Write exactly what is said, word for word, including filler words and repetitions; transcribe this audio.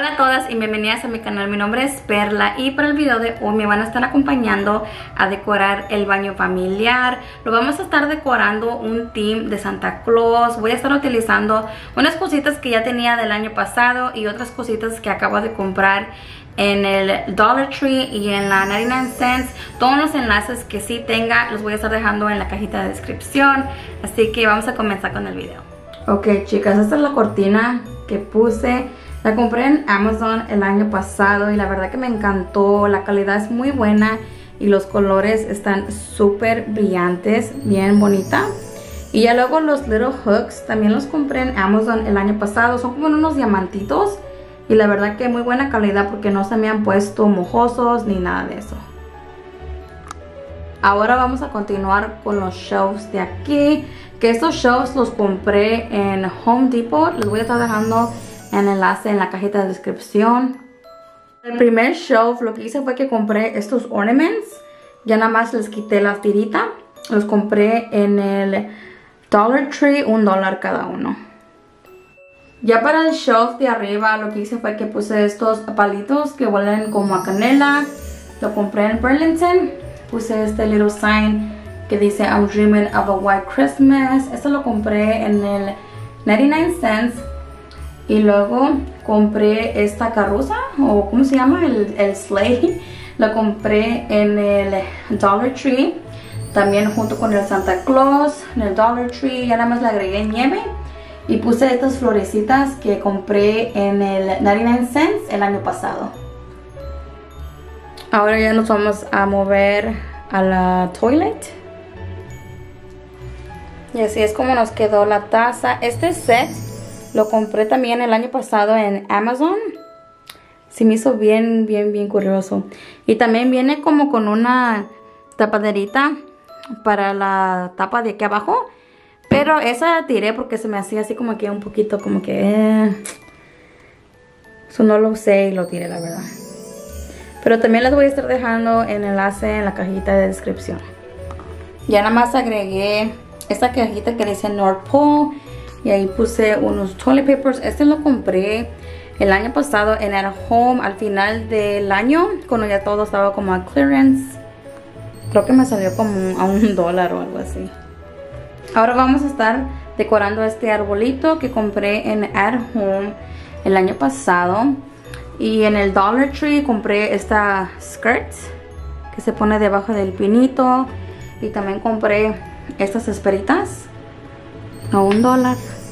Hola a todas y bienvenidas a mi canal. Mi nombre es Perla y para el video de hoy me van a estar acompañando a decorar el baño familiar. Lo vamos a estar decorando un theme de Santa Claus. Voy a estar utilizando unas cositas que ya tenía del año pasado y otras cositas que acabo de comprar en el Dollar Tree y en la noventa y nueve cents. Todos los enlaces que sí tenga los voy a estar dejando en la cajita de descripción. Así que vamos a comenzar con el video. Ok, chicas, esta es la cortina que puse. La compré en Amazon el año pasado y la verdad que me encantó. La calidad es muy buena y los colores están súper brillantes, bien bonita. Y ya luego los little hooks también los compré en Amazon el año pasado. Son como unos diamantitos y la verdad que muy buena calidad porque no se me han puesto mojosos ni nada de eso. Ahora vamos a continuar con los shelves de aquí, que estos shelves los compré en Home Depot. Les voy a estar dejando el enlace en la cajita de descripción. El primer shelf lo que hice fue que compré estos ornaments. Ya nada más les quité la tirita. Los compré en el Dollar Tree, un dólar cada uno. Ya para el shelf de arriba lo que hice fue que puse estos palitos que huelen como a canela. Lo compré en Burlington. Puse este little sign que dice I'm dreaming of a white Christmas. Esto lo compré en el noventa y nueve cents. Y luego compré esta carroza, o ¿cómo se llama? El, el sleigh. Lo compré en el Dollar Tree. También junto con el Santa Claus en el Dollar Tree. Ya nada más le agregué nieve. Y puse estas florecitas que compré en el noventa y nueve cents el año pasado. Ahora ya nos vamos a mover a la toilet. Y así es como nos quedó la taza. Este set lo compré también el año pasado en Amazon. Se me hizo bien, bien, bien curioso. Y también viene como con una tapaderita para la tapa de aquí abajo. Pero esa la tiré porque se me hacía así como que un poquito como que... Eh. Eso no lo usé y lo tiré, la verdad. Pero también les voy a estar dejando el enlace en la cajita de descripción. Ya nada más agregué esta cajita que dice North Pole. Y ahí puse unos toilet papers. Este lo compré el año pasado en At Home al final del año, cuando ya todo estaba como a clearance. Creo que me salió como a un dólar o algo así. Ahora vamos a estar decorando este arbolito que compré en At Home el año pasado. Y en el Dollar Tree compré esta skirt que se pone debajo del pinito. Y también compré estas esperitas a un dólar.